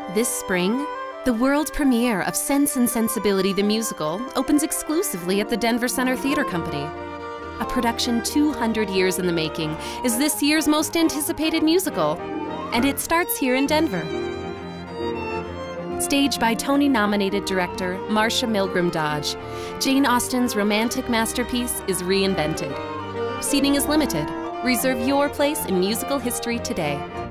This spring, the world premiere of Sense Sensibility the musical opens exclusively at the Denver Center Theater Company. A production 200 years in the making is this year's most anticipated musical, and it starts here in Denver. Staged by Tony-nominated director Marsha Milgram Dodge, Jane Austen's romantic masterpiece is reinvented. Seating is limited. Reserve your place in musical history today.